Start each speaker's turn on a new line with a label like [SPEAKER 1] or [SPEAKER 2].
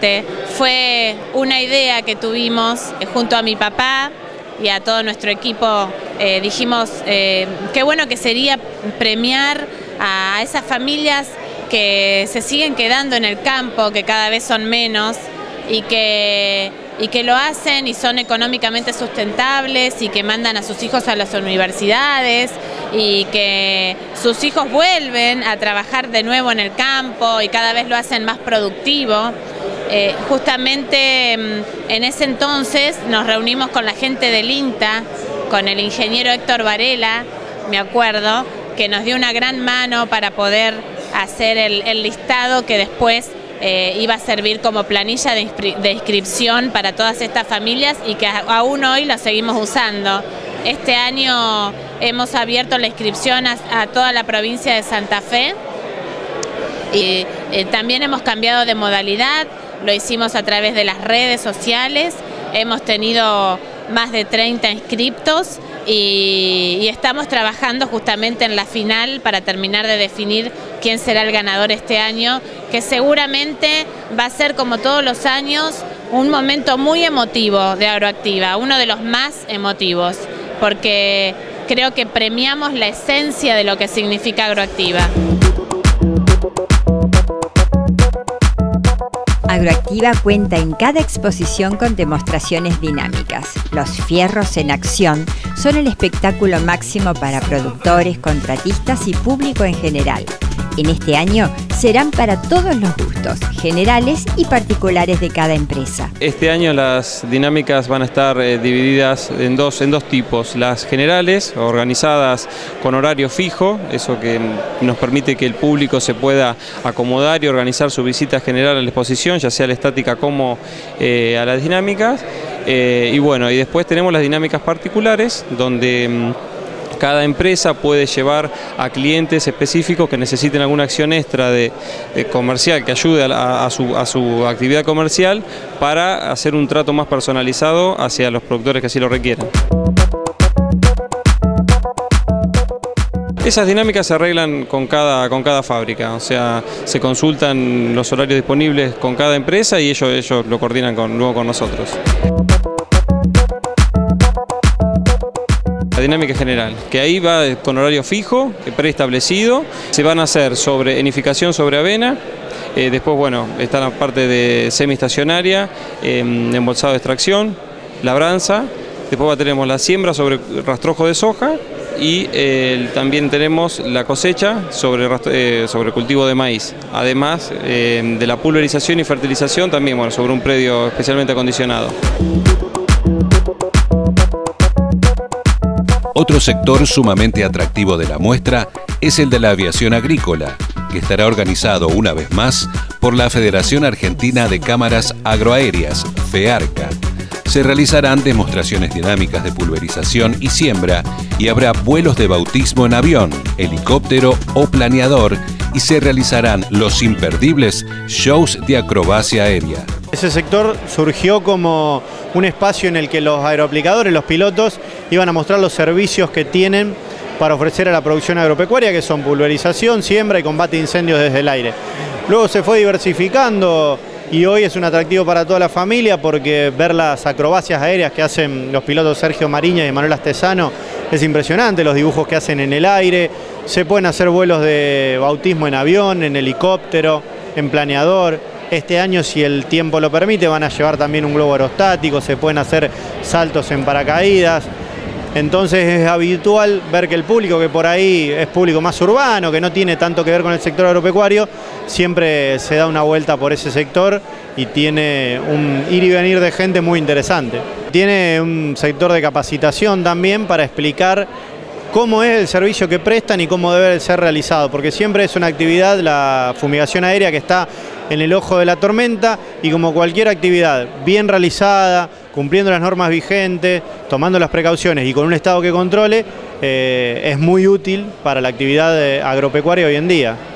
[SPEAKER 1] Totalmente. Fue una idea que tuvimos junto a mi papá y a todo nuestro equipo. Dijimos, qué bueno que sería premiar a esas familias que se siguen quedando en el campo, que cada vez son menos, y que lo hacen y son económicamente sustentables y que mandan a sus hijos a las universidades y que sus hijos vuelven a trabajar de nuevo en el campo y cada vez lo hacen más productivo. Justamente en ese entonces nos reunimos con la gente del INTA, con el ingeniero Héctor Varela, me acuerdo, que nos dio una gran mano para poder hacer el listado que después iba a servir como planilla de inscripción para todas estas familias y que aún hoy la seguimos usando. Este año hemos abierto la inscripción a toda la provincia de Santa Fe y también hemos cambiado de modalidad, lo hicimos a través de las redes sociales, hemos tenido más de 30 inscriptos y estamos trabajando justamente en la final para terminar de definir quién será el ganador este año, que seguramente va a ser, como todos los años, un momento muy emotivo de Agroactiva, uno de los más emotivos, porque creo que premiamos la esencia de lo que significa Agroactiva.
[SPEAKER 2] Agroactiva cuenta en cada exposición con demostraciones dinámicas. Los fierros en acción son el espectáculo máximo para productores, contratistas y público en general. En este año serán para todos los gustos, generales y particulares de cada empresa.
[SPEAKER 3] Este año las dinámicas van a estar divididas en dos tipos. Las generales, organizadas con horario fijo, eso que nos permite que el público se pueda acomodar y organizar su visita general a la exposición, ya sea a la estática como a las dinámicas. Y bueno, y después tenemos las dinámicas particulares, donde cada empresa puede llevar a clientes específicos que necesiten alguna acción extra de comercial que ayude a su actividad comercial para hacer un trato más personalizado hacia los productores que así lo requieran. Esas dinámicas se arreglan con cada fábrica, o sea, se consultan los horarios disponibles con cada empresa y ellos lo coordinan luego con nosotros. La dinámica general, que ahí va con horario fijo, preestablecido, se van a hacer sobre enificación sobre avena, después bueno, está la parte de semi-estacionaria, embolsado de extracción, labranza, después tenemos la siembra sobre rastrojo de soja y también tenemos la cosecha sobre cultivo de maíz, además de la pulverización y fertilización también bueno, sobre un predio especialmente acondicionado.
[SPEAKER 4] Otro sector sumamente atractivo de la muestra es el de la aviación agrícola, que estará organizado una vez más por la Federación Argentina de Cámaras Agroaéreas, FEARCA. Se realizarán demostraciones dinámicas de pulverización y siembra y habrá vuelos de bautismo en avión, helicóptero o planeador y se realizarán los imperdibles shows de acrobacia aérea.
[SPEAKER 5] Ese sector surgió como un espacio en el que los aeroaplicadores, los pilotos, iban a mostrar los servicios que tienen para ofrecer a la producción agropecuaria, que son pulverización, siembra y combate de incendios desde el aire. Luego se fue diversificando y hoy es un atractivo para toda la familia porque ver las acrobacias aéreas que hacen los pilotos Sergio Mariña y Manuel Astesano es impresionante, los dibujos que hacen en el aire. Se pueden hacer vuelos de bautismo en avión, en helicóptero, en planeador. Este año, si el tiempo lo permite, van a llevar también un globo aerostático, se pueden hacer saltos en paracaídas. Entonces es habitual ver que el público, que por ahí es público más urbano, que no tiene tanto que ver con el sector agropecuario, siempre se da una vuelta por ese sector y tiene un ir y venir de gente muy interesante. Tiene un sector de capacitación también para explicar cómo es el servicio que prestan y cómo debe ser realizado, porque siempre es una actividad, la fumigación aérea, que está en el ojo de la tormenta y como cualquier actividad bien realizada, cumpliendo las normas vigentes, tomando las precauciones y con un Estado que controle, es muy útil para la actividad agropecuaria hoy en día.